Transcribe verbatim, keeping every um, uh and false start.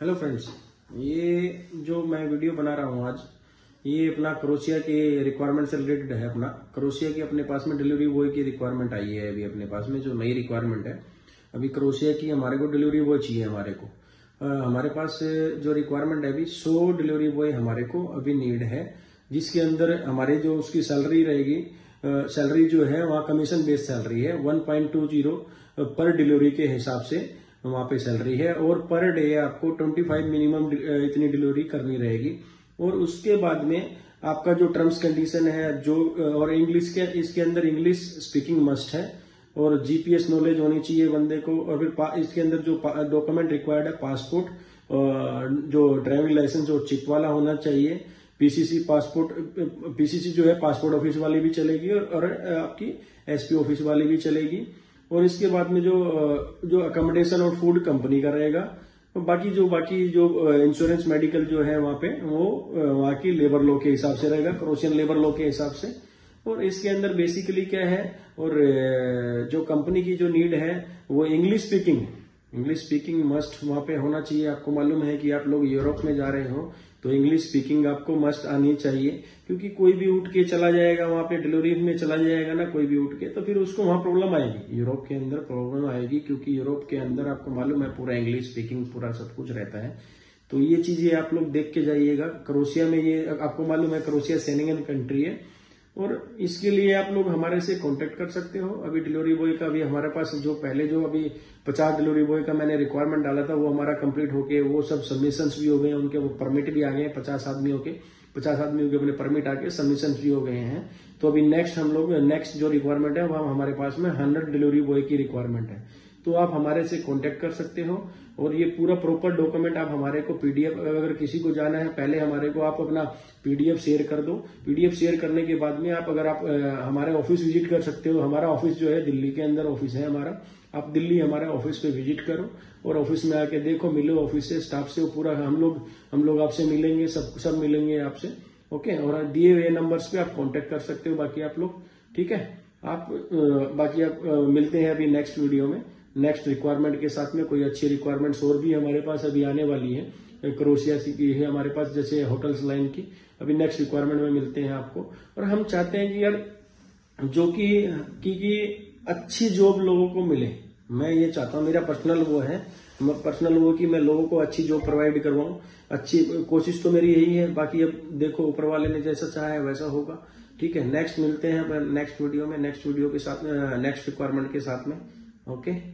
Hello friends, ये जो मैं वीडियो बना रहा हूँ आज, ये अपना क्रोशिया के रिक्वायरमेंट से रिलेटेड है। अपना क्रोशिया की अपने पास में डिलीवरी बॉय की रिक्वायरमेंट आई है अभी अपने पास में, जो नई रिक्वायरमेंट है अभी क्रोशिया की। हमारे को डिलीवरी बॉय चाहिए हमारे को। आ, हमारे पास जो रिक्वायरमेंट है अभी सौ डिलीवरी बॉय हमारे को अभी नीड है, जिसके अंदर हमारे जो उसकी सैलरी रहेगी, सैलरी जो है वहाँ कमीशन बेस्ड सैलरी है। वन पॉइंट टू जीरो पर डिलीवरी के हिसाब से वहाँ पे सैलरी है, और पर डे आपको पच्चीस मिनिमम इतनी डिलीवरी करनी रहेगी। और उसके बाद में आपका जो टर्म्स कंडीशन है जो, और इंग्लिश के इसके अंदर इंग्लिश स्पीकिंग मस्ट है, और जीपीएस नॉलेज होनी चाहिए बंदे को। और फिर इसके अंदर जो डॉक्यूमेंट रिक्वायर्ड है, पासपोर्ट, जो ड्राइविंग लाइसेंस और चिप वाला होना चाहिए। पीसीसी पासपोर्ट, पीसीसी जो है पासपोर्ट ऑफिस वाली भी चलेगी, और, और आपकी एसपी ऑफिस वाली भी चलेगी। और इसके बाद में जो जो अकोमोडेशन और फूड कंपनी का रहेगा। बाकी जो बाकी जो इंश्योरेंस मेडिकल जो है वहाँ पे वो वहाँ की लेबर लॉ के हिसाब से रहेगा, क्रोशियन लेबर लॉ के हिसाब से। और इसके अंदर बेसिकली क्या है, और जो कंपनी की जो नीड है वो English speaking English speaking must वहाँ पे होना चाहिए। आपको मालूम है कि आप लोग यूरोप में जा रहे हो तो इंग्लिश स्पीकिंग आपको मस्ट आनी चाहिए, क्योंकि कोई भी उठ के चला जाएगा वहाँ पे, डिलीवरी में चला जाएगा ना कोई भी उठ के, तो फिर उसको वहाँ प्रॉब्लम आएगी। यूरोप के अंदर प्रॉब्लम आएगी, क्योंकि यूरोप के अंदर आपको मालूम है पूरा इंग्लिश स्पीकिंग पूरा सब कुछ रहता है। तो ये चीजें आप लोग देख के जाइएगा। क्रोशिया में ये आपको मालूम है क्रोशिया शेंगेन कंट्री है, और इसके लिए आप लोग हमारे से कांटेक्ट कर सकते हो। अभी डिलीवरी बॉय का भी हमारे पास जो पहले जो अभी पचास डिलीवरी बॉय का मैंने रिक्वायरमेंट डाला था वो हमारा कंप्लीट होके वो सब सबमिशंस भी हो गए, उनके वो परमिट भी आ गए। पचास आदमियों के पचास आदमियों के अपने परमिट आके सबमिशन भी हो गए हैं। तो अभी नेक्स्ट हम लोग नेक्स्ट जो रिक्वायरमेंट है वह हमारे पास में हंड्रेड डिलीवरी बॉय की रिक्वायरमेंट है। तो आप हमारे से कांटेक्ट कर सकते हो, और ये पूरा प्रॉपर डॉक्यूमेंट आप हमारे को पीडीएफ, अगर किसी को जाना है पहले हमारे को आप अपना पीडीएफ शेयर कर दो। पीडीएफ शेयर करने के बाद में आप अगर आप हमारे ऑफिस विजिट कर सकते हो। हमारा ऑफिस जो है दिल्ली के अंदर ऑफिस है हमारा। आप दिल्ली हमारे ऑफिस पे विजिट करो, और ऑफिस में आके देखो, मिलो ऑफिस से, स्टाफ से, पूरा हम लोग हम लोग आपसे मिलेंगे, सब सब मिलेंगे आपसे। ओके, और दिए हुए नंबर्स पे आप कांटेक्ट कर सकते हो बाकी आप लोग, ठीक है। आप बाकी आप मिलते हैं अभी नेक्स्ट वीडियो में नेक्स्ट रिक्वायरमेंट के साथ में। कोई अच्छी रिक्वायरमेंट्स और भी हमारे पास अभी आने वाली है। क्रोशिया की है हमारे पास, जैसे होटल्स लाइन की। अभी नेक्स्ट रिक्वायरमेंट में मिलते हैं आपको। और हम चाहते हैं कि यार जो कि कि, कि अच्छी जॉब लोगों को मिले। मैं ये चाहता हूँ, मेरा पर्सनल वो है पर्सनल वो कि मैं लोगों को अच्छी जॉब प्रोवाइड करवाऊं। अच्छी कोशिश तो मेरी यही है, बाकी अब देखो ऊपर वाले ने जैसा चाहा है वैसा होगा, ठीक है। नेक्स्ट मिलते हैं नेक्स्ट वीडियो में, नेक्स्ट वीडियो के साथ में, नेक्स्ट रिक्वायरमेंट के साथ में। ओके।